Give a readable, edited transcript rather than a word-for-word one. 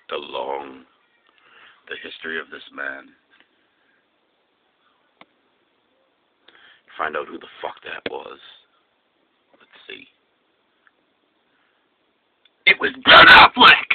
the history of this man. Find out who the fuck that was. Let's see. It was Ben Affleck!